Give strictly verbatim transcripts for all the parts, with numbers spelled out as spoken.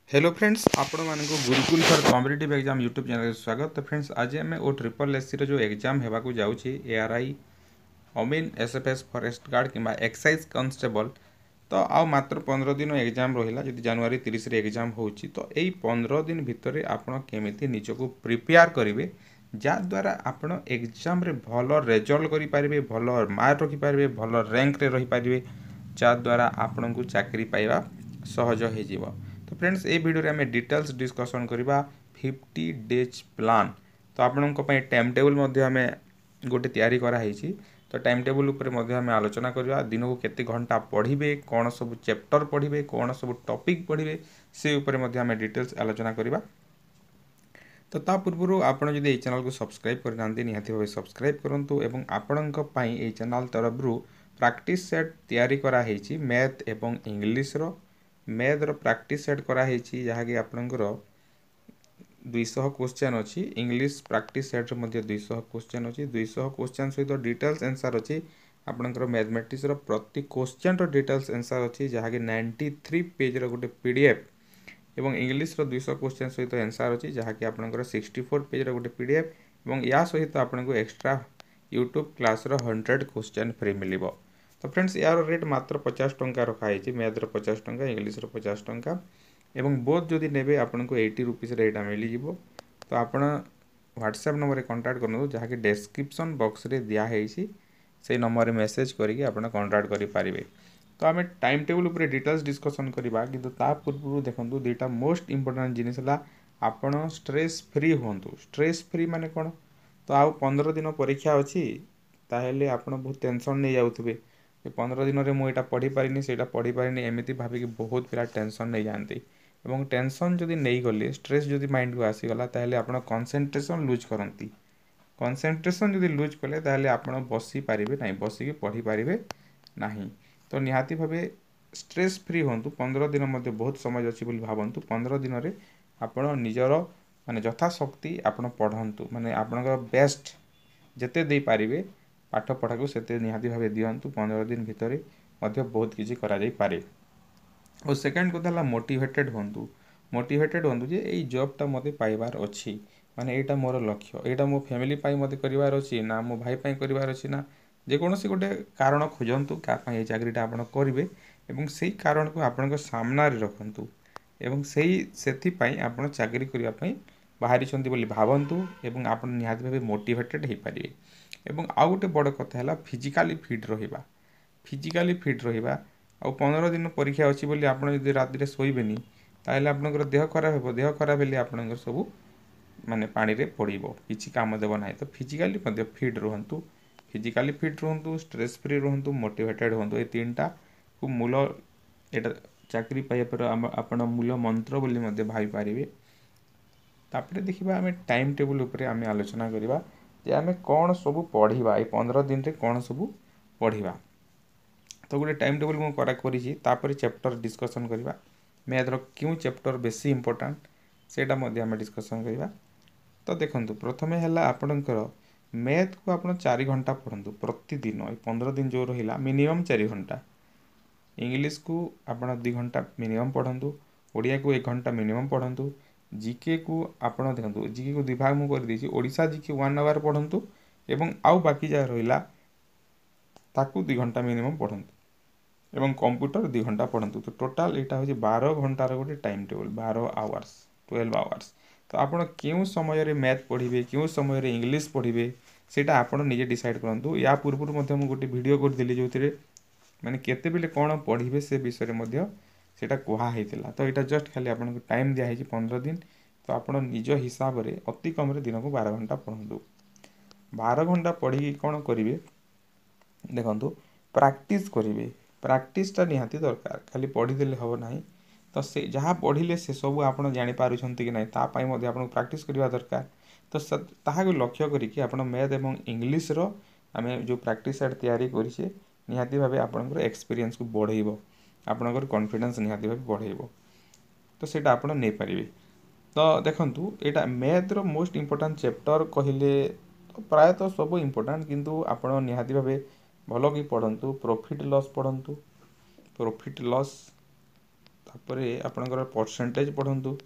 Hello friends आपण Manak Gurukul for competitive exam YouTube channel स्वागत। तो फ्रेंड्स आज आम ओ ट्रिपल एससी जो एग्जाम होगा जाऊँगी एआरआई अमीन एसएफएस फॉरेस्ट गार्ड कि एक्साइज कांस्टेबल तो आ मात्र पंद्रह दिन एग्जाम रहा जी जनवरी तीस एग्जाम हो तो यही पंद्रह दिन भितर आपण केमी निजक प्रिपेयर करेंगे जहाद्वारा आपण एग्जाम रे भल रेजल्ट करेंगे भल मार्क रखिपारे भल रैंक रे रहीपारे जहाद्वारा आपण को चाकरी पाइबा सहज हो। तो फ्रेंड्स ये वीडियो आम डिटेल्स डिस्कसन करवा फिफ्टी डेज प्लान तो आपण टाइम टेबल आम गोटे तैयारी कराई तो टाइम टेबल उपर आम आलोचना करवा दिन को केते घंटा पढ़े कौन सब चैप्टर पढ़े कौन सब टॉपिक पढ़े से उपर आम डिटेल्स आलोचना करवा। तो ता पूर्व आपड़ जब ये चैनल को सब्सक्राइब करना निहाती भाव सब्सक्राइब करूँ एवं आपण ये चैनल तरफ प्रैक्टिस सेट तैयारी कराई मैथ एवं इंग्लिश रो मैथ रो प्रैक्टिस सेट कराई जहाँकि आपणकर दुईश क्वेश्चन अच्छी इंग्लिश प्रैक्टिस सेट दुईश क्वेश्चन अच्छी दुईश क्वेश्चन सहित डिटेल्स आंसर अच्छी आपणकर मैथमेटिक्स रो प्रति क्वेश्चन रो डिटेल्स आंसर अच्छी जहाँकि नाइंटी थ्री पेज रो गोटे पीडीएफ एवं इंग्लिश रो दुईश क्वेश्चन सहित आंसर अच्छी जहाँकि आपणकर सिक्सटी फोर पेज रो गोटे पीडीएफ एवं या सहित आपको एक्स्ट्रा यूट्यूब क्लास रो हंड्रेड क्वेश्चन फ्री मिलिबो। तो फ्रेंड्स यार रेट मात्र पचास टंका रखाई मैथ रो पचास टंका इंग्लिश रो पचास टंका एवं बोथ जदि नेबे आपको एटी रुपीस रेट मिल तो आपण व्हाट्सएप नंबर कांटेक्ट करूँ जहाँकि डिस्क्रिप्शन बॉक्स रे दिखाई से नंबर मेसेज करके आपन कांटेक्ट करि पारिबे। तो आम टाइम टेबल उपर डिटेल्स डिस्कसन करवा किंतु ता पूर्व देखो दुईटा मोस्ट इंपोर्टेंट जिनिस है आपण स्ट्रेस फ्री हूँ स्ट्रेस फ्री माने कौन तो आउ पंद्रह दिन परीक्षा अच्छी ताहले आपण बहुत टेंशन नहीं जाउथबे पंद्रह दिन में मुझे पढ़ी पारिनी से पढ़ी पारिनी एमती भाविक बहुत पिला टेंशन नहीं जाती एवं टेंशन जदि नहीं गले स्ट्रेस जदि माइंड को आसीगला ताहले आपण कंसंट्रेशन लूज करती कंसंट्रेशन जदि लूज कले ताहले आपण बसी पारिबे नहीं बसिकी पढ़ी पारिबे नहीं। तो निहाती भावे स्ट्रेस फ्री हूँ पंद्रह दिन मध्य बहुत समय अच्छी बोली भावतु पंद्रह दिन में आपण निजर माने यथाशक्ति आपण पढ़ंतु माने आपण बेस्ट जेते दे पारिबे पाठ पढ़ा को सेते निहाती भावे दियंतु पंद्रह दिन भितर मध्य बहुत किसी करा जाई पारे। और सेकेंड कथा मोटिवेटेड हूँ मोटिवेटेड हूँ जे यही जॉबटा मते पाइबार अच्छी माने एटा मोर लक्ष्य एटा मो फैमिली पाई मते करिवार अच्छी ना मो भाई पाई करिवार अच्छी ना जेकोसी गोटे कारण खोजतु क्या चाकरीटा आप करेंगे एवं से कारण को आपण सामना रखु एवं से आप चाकरी करने बाहरी भावतु एवं आप निहाती भाव मोटिवेटेड हो पारे। एवं आउ गोटे बड़ कथा है फिजिकाली फिट रहा फिजिकाली फिट रहा आ पंद्रह दिन परीक्षा अच्छी बोली आप राति शोबेनि ताहले आपनकर देह खराब हो देह खराब हेले आपनकर सब माने पानी रे पड़ो किसी काम देव ना तो फिजिकाली फिट रुहतु फिजिकाली फिट रुहतु स्ट्रेस फ्री रुहतु मोटिवेटेड हूँ ये तीन टा को मूल एटा चाकरी पाइबा आपण मूल मंत्र बोली भाई पारे। तापर देखा आम टाइम टेबल उपर आम आलोचना करवा जे आम कौन सब पढ़ा ये पंद्रह दिन रे कौन सब पढ़ा। तो गोटे टाइम टेबल मुझे करी चैप्टर डिस्कसन करवा मैथ रो क्यों चैप्टर बेसी इंपोर्टेंट सेटा आम डिस्कसन करवा। तो देखो प्रथम है आपणकर मैथ को आप चार घंटा पढ़ु प्रतिदिन पंद्रह दिन जो रहा मिनिमम चार घंटा इंग्लिश को आप दु घंटा मिनिमम पढ़ु ओडिया को एक घंटा मिनिमम पढ़ु जीके को आप देखो जीके को विभाग मुझे ओडिशा जीके वन आवर पढ़ु एवं आउ बाकी जहाँ रहा ताकू दु घंटा मिनिमम पढ़ु एवं कंप्यूटर दु घंटा पढ़ु। तो टोटाल यहाँ हूँ बारह घंटार गोटे टाइम टेबल बारह आवर्स ट्वेल्व आवर्स। तो आपड़ क्यों समय मैथ पढ़े क्यों समय इंग्लिश पढ़े सेटा आप निजे डिसाइड करूँ। या पूर्व मुझे गोटे वीडियो करदेली जो मैंने केते बेले कौन पढ़े से विषय में सेटा कहुई। तो यहाँ जस्ट खाली आपको टाइम दिखाई पंद्रह दिन तो आप निज हिसाब से अति कम दिन को बारह घंटा पढ़ु बारह घंटा पढ़ी कौन करेंगे देखो प्रैक्टिस करेंगे प्रैक्टिसटा निहाती दरकार खाली पढ़ीदे हम ना तो से जहाँ पढ़ले से सब आप जापार कि ना तापाई आपको प्रैक्टिस करवा दरकार। तो ताहा लक्ष्य करके आप मैथ एवं इंग्लिश रो आम जो प्रैक्टिस सेट तैयारी करें निहाती भाव आपंकर एक्सपीरियंस को बढ़ेब आपंकर कॉन्फिडेंस निहाती भाव बढ़ेब तो सेटा आप नहीं पारे। तो देखंतु एटा मैथ रो मोस्ट इंपोर्टेंट चैप्टर कहले तो प्रायतः सब इंपोर्टेंट किंतु आप निहाती भाव भल कि पढ़ंतु प्रॉफिट लॉस पढ़ंतु प्रॉफिट लॉस तापरे आपणकर परसेंटेज पढ़ंतु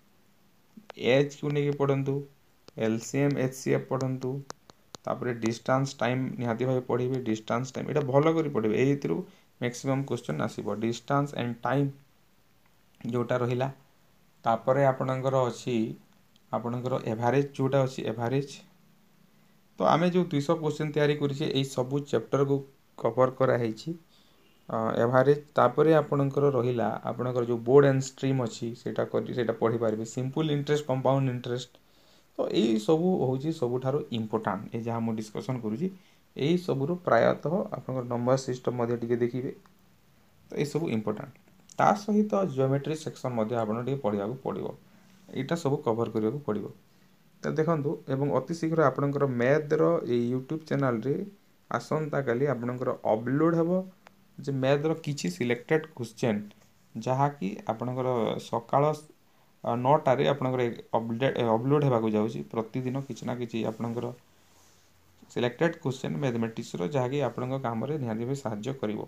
एज को लेके पढ़ंतु एलसीएम एचसीएफ पढ़ंतु तापरे डिस्टेंस टाइम निहाती भाव पढ़े डिस्टेंस टाइम एटा भल कर पढ़े एथि मैक्सिमम क्वेश्चन आसीबो डिस्टेंस एंड टाइम जोटा रहिला तापरे आपणकर अछि आपणकर एवरेज जोटा अछि एवरेज तो आमे जो दुई सौ क्वेश्चन तैयारी करिछे एई सब चैप्टर को कवर करा हेछि एवरेज तापरे आपणकर रहिला आपणकर जो बोर्ड एंड स्ट्रीम अछि सेटा करि सेटा पढ़ी पारबे सिंपल इंटरेस्ट कंपाउंड इंटरेस्ट तो यही सब हूँ सबुठार इम्पोर्टाट ये जहाँ मुझे डिस्कसन करुँची यही सबुर प्रायतः आप नंबर सिस्टम देखिए तो ये सब इम्पोर्टाट ता सहित जियोमेट्री सेक्शन आपड़ पढ़ा पड़ो यहाँ सब कवर करने को पड़ो तो देखो एवं अति शीघ्र आपणकर मैथर यूट्यूब चैनल रे आसंता काली आपणकर अपलोड हेबो जे मैथर किछि सिलेक्टेड क्वेश्चन जहाँकि आपणकर सकाळ नौटारे आपणकर अपडेट अपलोड होगा जाऊँगी प्रतिदिन किसी ना कि आपणकर सिलेक्टेड क्वेश्चन मैथमेटिक्स जहाँकि आपण काम निहाती भाव साहाय्य करिवो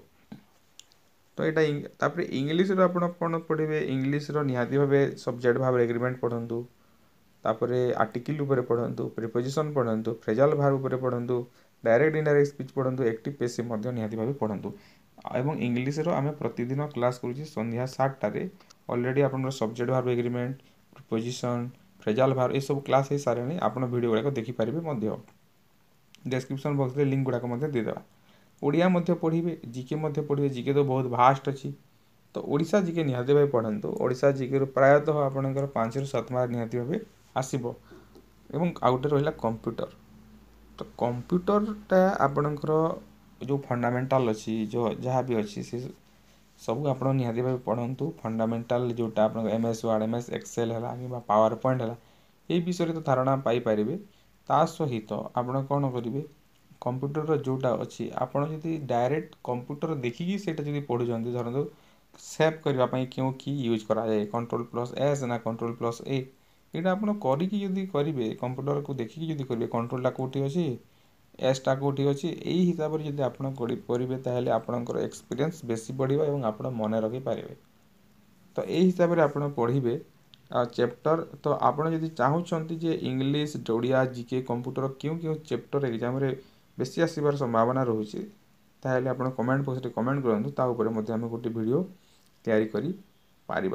तो यहाँ तापर इंग्लीश रो आपण कौन पढ़े इंग्लीश रो निहाती भाव सब्जेक्ट भाव एग्रीमेंट पढ़ंतु तापर आर्टिकल उपरे पढ़ंतु प्रिपोजिशन पढ़ंतु फ्रेजाल भार उपरे पढ़ंतु डायरेक्ट इनडायरेक्ट स्पीच पढ़ंतु एक्टिव पैसिव मध्य निहाती भाव पढ़ंतु एवं इंग्लीश रो आमे प्रतिदिन क्लास करूची संध्या सात टारे ऑलरेडी आपन सब्जेक्ट भार एग्रीमेंट प्रिपोजिशन फ्रेजाल भार ये सब क्लास हो सारे आपन वीडियो गुड़ाक देखि पारिबे मध्य डिस्क्रिप्शन बॉक्स रे लिंक गुड़ाक मध्य दे देबा ओडिया मध्य पढ़िबे जीके मध्य पढ़िबे जीके तो बहुत भास्ट अछि तो ओडिशा जीके निहाती भाव पढ़ंतु ओडिशा जीके प्रायतः आपनकर पाँच रु सात मार्क निहाती भाव आसीबो एवं आउटे रहिला कंप्यूटर तो कंप्यूटरटा आपनकर जो फंडामेंटल अच्छी जो जहाँ भी अच्छी से सब आप निहाती भाव पढ़ंतु फंडामेंटल जोटा आप M S word M S excel है कि पावर पॉइंट है ये विषय तो धारणा पाइपर ता सहित आप कौन करेंगे कंप्यूटर जोटा अच्छी आपड़ जदि डायरेक्ट कंप्यूटर देखिकी से पढ़ुं धरतु सेव करने क्यों की यूज कराए कंट्रोल प्लस एस ना कंट्रोल प्लस ए यहाँ आप करेंगे करेंगे कंप्यूटर को देखिकी जब करेंगे कंट्रोलटा कौटी अच्छी एसटा कौटी अच्छी यही हिसाब से जब आप करेंगे ताहले आपणकर एक्सपीरियंस बेसी बढ़िया और आप मन रखिपारे तो यही हिसाब से आप पढ़े चैप्टर तो आपड़ जब चाहूँगी जे इंग्लीश ओडिया जीके कंप्यूटर क्यों क्यों चैप्टर एग्जाम रे बेसी आसबार संभावना रोचे ताहले आप कमेंट बॉक्स रे कमेंट करूँ ता ऊपर मध्य आम गोटे वीडियो तैयारी करि पारिबा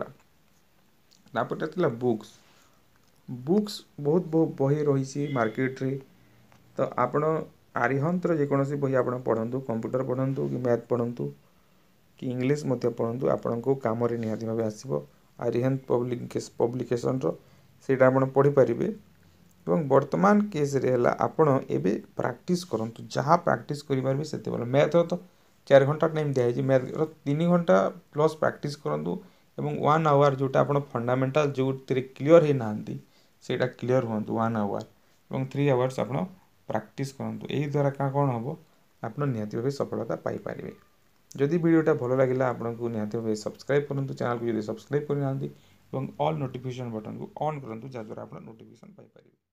तापर थिला बुक्स बुक्स बहुत बहुत बही रही मार्केट रे तो आपण आरिहंत जेकोसी बही आप पढ़ंतु कंप्यूटर पढ़ंतु कि मैथ पढ़ंतु कि इंग्लीश मध्य पढ़ंतु आपण को काम रे निहाती भाव आसीबो आरिहंत पब्लिक पब्लिकेशन रो सेटा आपण पढ़ी पारिबे एवं वर्तमान केस रे हला आपण एबे प्रैक्टिस करंतु जहाँ प्रैक्टिस करि पारबे सेते बोल मैथ तो चार घंटा टाइम दिया है मैथ रो तीन घंटा प्लस प्रैक्टिस करंतु एवं वन आवर जोटा आपण फंडामेंटल जो क्लियर हे नांती सेटा क्लियर हुंतु वन आवर एवं थ्री आवर्स आपण प्रैक्टिस करंतु एही द्वारा का कोन हबो आपण निहाती भाव सफलता पाई पारिबे जदि वीडियोटा भल लगिला आपको निहाती भाव सब्सक्राइब करंतु चैनल को जदि सब्सक्राइब करना और ऑल नोटिफिकेशन बटन को ऑन करंतु जहाँ द्वारा आप नोटिफिकेशन पाई पारिबे।